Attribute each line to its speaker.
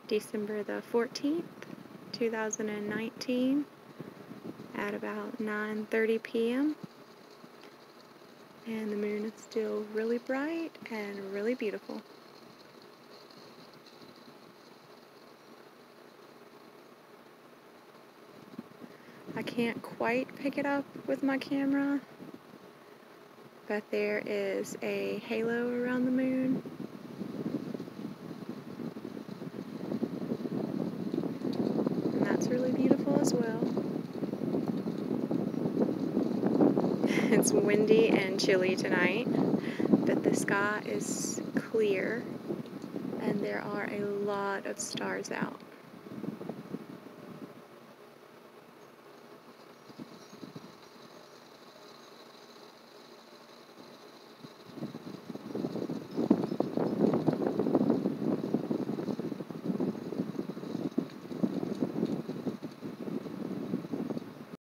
Speaker 1: December the 14th, 2019 at about 9:30 p.m. and the moon is still really bright and really beautiful. I can't quite pick it up with my camera, but there is a halo around the moon. And that's really beautiful as well. It's windy and chilly tonight, but the sky is clear and there are a lot of stars out.